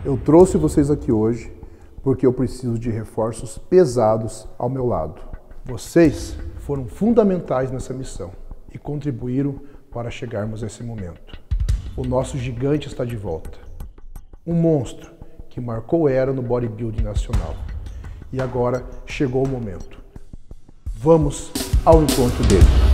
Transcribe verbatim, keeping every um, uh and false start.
Eu trouxe vocês aqui hoje porque eu preciso de reforços pesados ao meu lado. Vocês foram fundamentais nessa missão e contribuíram para chegarmos a esse momento. O nosso gigante está de volta. Um monstro que marcou era no bodybuilding nacional. E agora chegou o momento. Vamos ao encontro dele.